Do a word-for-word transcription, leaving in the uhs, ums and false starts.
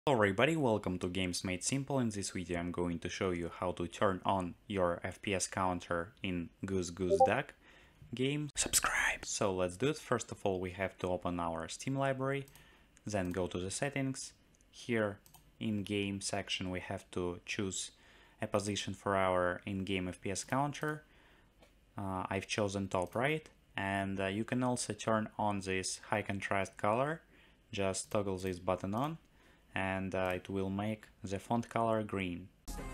Hello everybody, welcome to Games Made Simple. In this video I'm going to show you how to turn on your F P S counter in Goose Goose Duck game. Subscribe! So let's do it. First of all, we have to open our Steam library, then go to the settings. Here in game section we have to choose a position for our in-game F P S counter. Uh, I've chosen top right, and uh, you can also turn on this high contrast color. Just toggle this button on and uh, it will make the font color green.